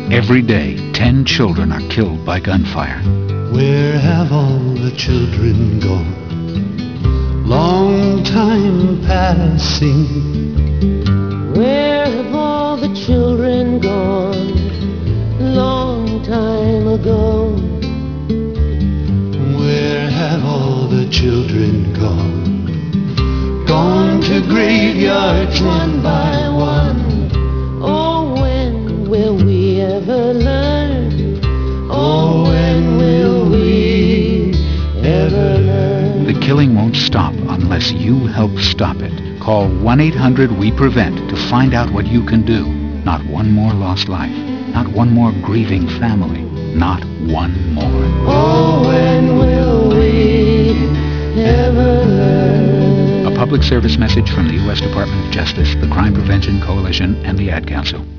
Every day, 10 children are killed by gunfire. Where have all the children gone? Long time passing. Where have all the children gone? Long time ago. Where have all the children gone? Gone to graveyards one by one. Oh, when will we ever learn? Oh, when will we ever learn? The killing won't stop unless you help stop it. Call 1-800-WE-PREVENT to find out what you can do. Not one more lost life. Not one more grieving family. Not one more. Oh, when will we ever learn? A public service message from the U.S. Department of Justice, the Crime Prevention Coalition, and the Ad Council.